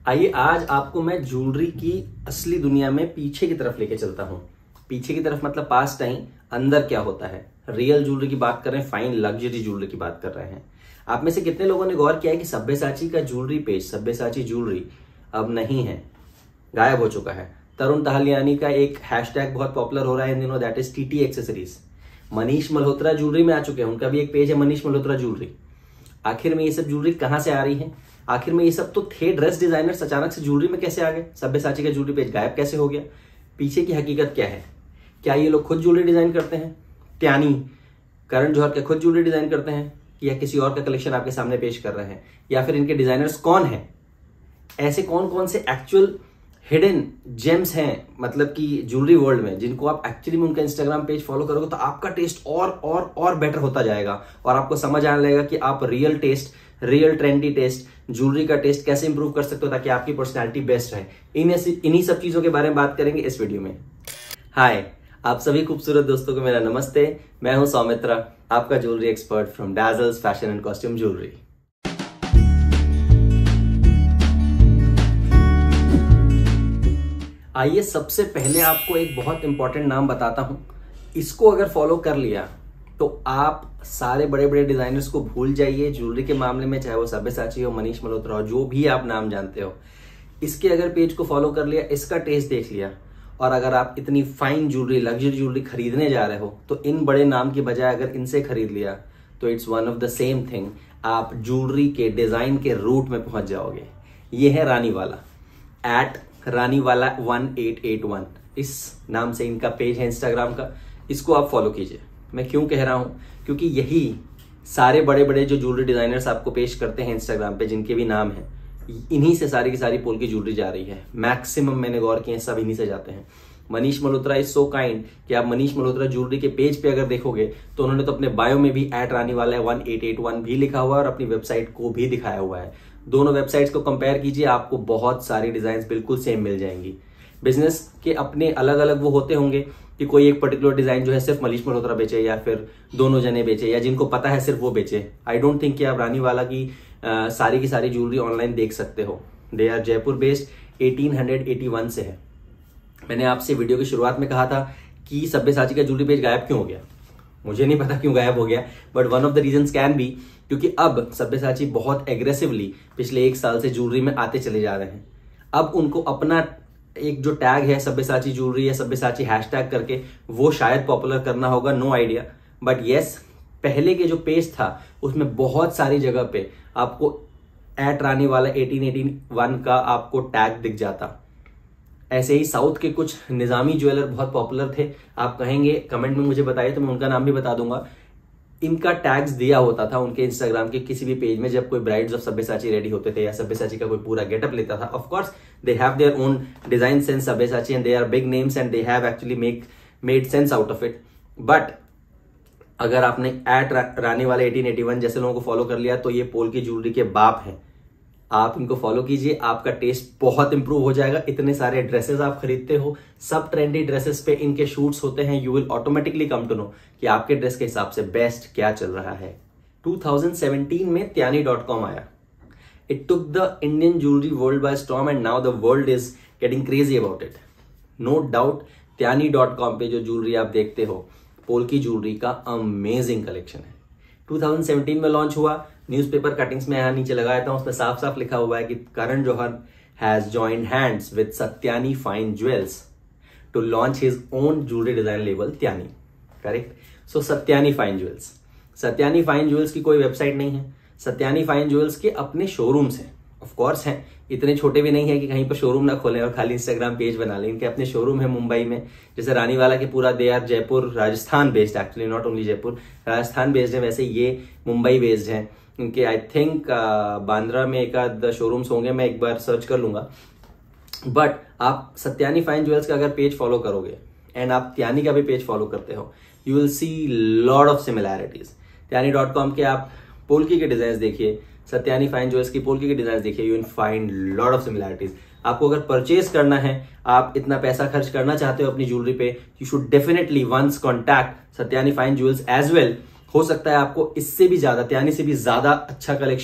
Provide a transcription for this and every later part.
आइए आज आपको मैं ज्वेलरी की असली दुनिया में पीछे की तरफ लेके चलता हूं। पीछे की तरफ मतलब पास्ट टाइम, अंदर क्या होता है। रियल ज्वेलरी की बात कर रहे हैं, फाइन लग्जरी ज्वेलरी की बात कर रहे हैं। आप में से कितने लोगों ने गौर किया है कि सब्यसाची का ज्वेलरी पेज, सब्यसाची ज्वेलरी अब नहीं है, गायब हो चुका है। तरुण तहलियानी का एक हैशटैग बहुत पॉपुलर हो रहा है इन दिनों, that is TT accessories. Manish Malhotra jewellery में आ चुके हैं, उनका भी एक पेज है मनीष मल्होत्रा ज्वेलरी। आखिर में ये सब ज्वेलरी कहां से आ रही है? आखिर में ये सब तो थे ड्रेस डिजाइनर्स, अचानक से ज्वेलरी में कैसे आ गए? सब्यसाची का ज्वेलरी पेज गायब कैसे हो गया? पीछे की हकीकत क्या है? क्या ये लोग खुद ज्वेलरी डिजाइन करते हैं? त्यानी, करण जौहर क्या खुद ज्वेलरी डिजाइन करते हैं, या किसी और का कलेक्शन आपके सामने पेश कर रहे हैं? या फिर इनके डिजाइनर्स कौन हैं? ऐसे कौन कौन से एक्चुअल हिडन जेम्स हैं, मतलब कि ज्वेलरी वर्ल्ड में, जिनको आप एक्चुअली में उनका इंस्टाग्राम पेज फॉलो करोगे तो आपका टेस्ट और बेटर होता जाएगा और आपको समझ आने लगेगा कि आप real taste, real trendy taste, jewellery का टेस्ट कैसे इंप्रूव कर सकते हो ताकि आपकी पर्सनैलिटी बेस्ट रहे। इन्हीं सब चीजों के बारे में बात करेंगे इस वीडियो में। हाय, आप सभी खूबसूरत दोस्तों को मेरा नमस्ते। मैं हूं सौमित्रा, आपका jewellery expert from Dazzles fashion and costume jewellery. आइए सबसे पहले आपको एक बहुत इंपॉर्टेंट नाम बताता हूं। इसको अगर फॉलो कर लिया तो आप सारे बड़े बड़े डिजाइनर्स को भूल जाइए ज्वेलरी के मामले में, चाहे वो सब्यसाची हो, मनीष मल्होत्रा हो, जो भी आप नाम जानते हो। इसके अगर पेज को फॉलो कर लिया, इसका टेस्ट देख लिया, और अगर आप इतनी फाइन ज्वेलरी, लग्जरी ज्वेलरी खरीदने जा रहे हो तो इन बड़े नाम की बजाय अगर इनसे खरीद लिया तो it's one of the same thing, आप ज्वेलरी के डिजाइन के रूट में पहुंच जाओगे। ये है रानीवाला, @रानीवाला 1881, इस नाम से इनका पेज है इंस्टाग्राम का। इसको आप फॉलो कीजिए। मैं क्यों कह रहा हूं? क्योंकि यही सारे बड़े बड़े जो ज्वेलरी डिजाइनर्स आपको पेश करते हैं इंस्टाग्राम पे, जिनके भी नाम है, इन्हीं से सारी की सारी पोल की ज्वेलरी जा रही है। मैक्सिमम मैंने गौर किया सब इन्हीं से जाते हैं। Manish Malhotra is so kind कि आप मनीष मल्होत्रा ज्वेलरी के पेज पे अगर देखोगे तो उन्होंने तो अपने बायो में भी @रानीवाला 1881 भी लिखा हुआ है और अपनी वेबसाइट को भी दिखाया हुआ है। दोनों वेबसाइट्स को कंपेयर कीजिए, आपको बहुत सारी डिजाइन बिल्कुल सेम मिल जाएंगी। बिजनेस के अपने अलग अलग वो होते होंगे कि कोई एक पर्टिकुलर डिजाइन जो है सिर्फ मनीष मल्होत्रा बेचे, या फिर दोनों जने बेचे, या जिनको पता है सिर्फ वो बेचे। आई डोंट थिंक कि आप रानीवाला की सारी की सारी ज्वेलरी ऑनलाइन देख सकते हो। दे आर जयपुर बेस्ड, 1881 से है। मैंने आपसे वीडियो की शुरुआत में कहा था कि सब्यसाची का ज्वेलरी पेज गायब क्यों हो गया। मुझे नहीं पता क्यों गायब हो गया, but one of the reasons can be क्योंकि अब सब्यसाची बहुत एग्रेसिवली पिछले 1 साल से ज्वेलरी में आते चले जा रहे हैं। अब उनको अपना एक जो टैग है सब्यसाची ज्वेलरी या सब्यसाची हैशटैग करके, वो शायद पॉपुलर करना होगा, नो आइडिया। बट येस, पहले के जो पेज था उसमें बहुत सारी जगह पे आपको @रानीवाला 1881 का आपको टैग दिख जाता। ऐसे ही साउथ के कुछ निजामी ज्वेलर बहुत पॉपुलर थे, आप कहेंगे कमेंट में मुझे बताइए तो मैं उनका नाम भी बता दूंगा। इनका टैग्स दिया होता था उनके इंस्टाग्राम के किसी भी पेज में जब कोई ब्राइड्स ऑफ सब्यसाची रेडी होते थे या सब्यसाची का कोई पूरा गेटअप लेता था। Of course they have their own design sense Sabyasachi and they are big names and they have actually made sense out of it. But अगर आपने @रानीवाला 1881 जैसे लोगों को फॉलो कर लिया तो ये पोल की ज्वेलरी के बाप हैं। आप इनको फॉलो कीजिए, आपका टेस्ट बहुत इंप्रूव हो जाएगा। इतने सारे ड्रेसेस आप खरीदते हो, सब ट्रेंडी ड्रेसेस पे इनके शूट्स होते हैं। You will automatically come to know कि आपके ड्रेस के हिसाब से बेस्ट क्या चल रहा है। 2017 में त्यानी.com आया। It took the Indian jewellery world by storm and now the world is getting crazy about it. No doubt Tyaani dot com पे जो ज्वेलरी आप देखते हो, पोल की ज्वेलरी का अमेजिंग कलेक्शन है। 2017 में लॉन्च हुआ। न्यूज़पेपर कटिंग्स में यहां नीचे लगाया था, उसमें साफ साफ लिखा हुआ है कि Karan Johar has joined hands with Satyani fine jewels to launch his own jewellery design label Tyaani. Correct. So Satyani fine jewels, Satyani fine jewels की कोई वेबसाइट नहीं है। सत्यानी फाइन ज्वेल्स के अपने शोरूम्स हैं, ऑफ कोर्स हैं, इतने छोटे भी नहीं है कि कहीं पर शोरूम ना खोलें और खाली इंस्टाग्राम पेज बना लें। इनके अपने शोरूम है मुंबई में, जैसे रानीवाला के पूरा they are Jaipur Rajasthan based, actually not only Jaipur, Rajasthan based है, वैसे ये मुंबई बेस्ड है। इनके आई थिंक बांद्रा में एक आध शोरूम्स होंगे, मैं एक बार सर्च कर लूंगा। बट आप सत्यानी फाइन ज्वेल्स का अगर पेज फॉलो करोगे एंड आप त्यानी का भी पेज फॉलो करते हो, you will see lot of similarities. Tyaani dot com के आप पोल्की के डिजाइन देखिए, सत्यानी फाइन ज्वेल्स की पोल्की के डिजाइन देखिए, you will find lot of similarities. आपको अगर परचेज करना है, आप इतना पैसा खर्च करना चाहते हो अपनी ज्वेलरी पे, you should definitely once contact Satyani fine jewels as well. हो सकता है आपको इससे भी ज्यादा, त्यानी से भी ज्यादा अच्छा कलेक्शन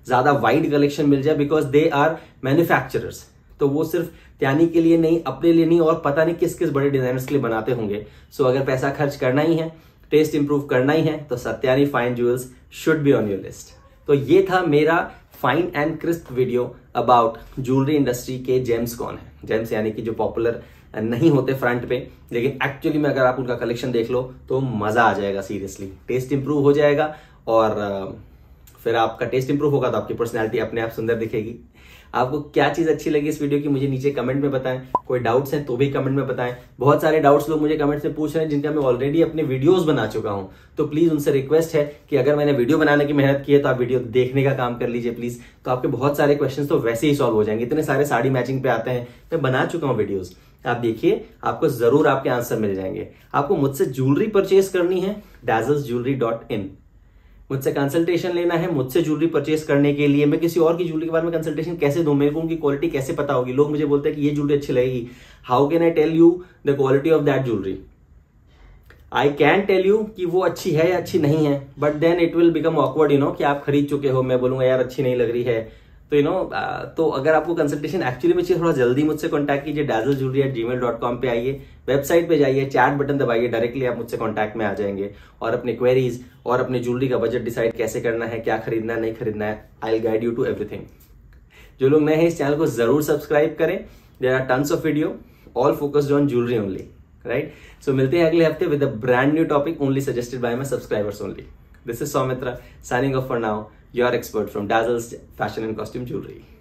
ज्यादा वाइड कलेक्शन मिल जाए, बिकॉज दे आर मैन्युफैक्चरर्स। तो वो सिर्फ त्यानी के लिए नहीं, अपने लिए नहीं, और पता नहीं किस किस बड़े डिजाइनर्स के लिए बनाते होंगे। सो अगर पैसा खर्च करना ही है, टेस्ट इंप्रूव करना ही है, तो Satyani fine jewels should be on your list. तो ये था मेरा fine and crisp video about jewellery industry के जेम्स कौन है। जेम्स यानी कि जो पॉपुलर नहीं होते फ्रंट पे, लेकिन एक्चुअली में अगर आप उनका कलेक्शन देख लो तो मजा आ जाएगा। सीरियसली टेस्ट इंप्रूव हो जाएगा, और फिर आपका टेस्ट इंप्रूव होगा तो आपकी पर्सनैलिटी अपने आप सुंदर दिखेगी। आपको क्या चीज अच्छी लगी इस वीडियो की मुझे नीचे कमेंट में बताएं। कोई डाउट्स हैं तो भी कमेंट में बताएं। बहुत सारे डाउट्स लोग मुझे कमेंट्स में पूछ रहे हैं जिनका मैं ऑलरेडी अपने वीडियोस बना चुका हूं, तो प्लीज उनसे रिक्वेस्ट है कि अगर मैंने वीडियो बनाने की मेहनत की है तो आप वीडियो देखने का काम कर लीजिए प्लीज। तो आपके बहुत सारे क्वेश्चन तो वैसे ही सॉल्व हो जाएंगे। इतने सारे साड़ी मैचिंग पे आते हैं, मैं बना चुका हूँ वीडियोज, आप देखिए, आपको जरूर आपके आंसर मिल जाएंगे। आपको मुझसे ज्वेलरी परचेज करनी है, dazzlesjewelry.in, मुझसे कंसल्टेशन लेना है, मुझसे ज्वेलरी परचेस करने के लिए। मैं किसी और की ज्वेलरी के बारे में कंसल्टेशन कैसे दूं, मेरे को उनकी क्वालिटी कैसे पता होगी। लोग मुझे बोलते हैं कि ये ज्वेलरी अच्छी लगेगी, how can I tell you the quality of that jewellery. I can tell you कि वो अच्छी है या अच्छी नहीं है, but then it will become awkward, you know, कि आप खरीद चुके हो, मैं बोलूंगा यार अच्छी नहीं लग रही है, तो यू नो, तो अगर आपको कंसल्टेशन एक्चुअली में चाहिए, थोड़ा जल्दी मुझसे कांटेक्ट कीजिए। dazzlejewelry@gmail.com पे आइए, वेबसाइट पे जाइए, चैट बटन दबाइए, डायरेक्टली आप मुझसे कांटेक्ट में आ जाएंगे, और अपने क्वेरीज और अपनी ज्वेलरी का बजट डिसाइड कैसे करना है, क्या खरीदना है, नहीं खरीदना है, I will guide you to everything. जो लोग नए हैं इस चैनल को जरूर सब्सक्राइब करें। There are tons of video, all focused on jewellery only, right. So मिलते हैं अगले हफ्ते with a brand new topic only suggested by my subscribers only. This is Saumitra signing off for now, your expert from Dazzle's Fashion and Costume Jewelry.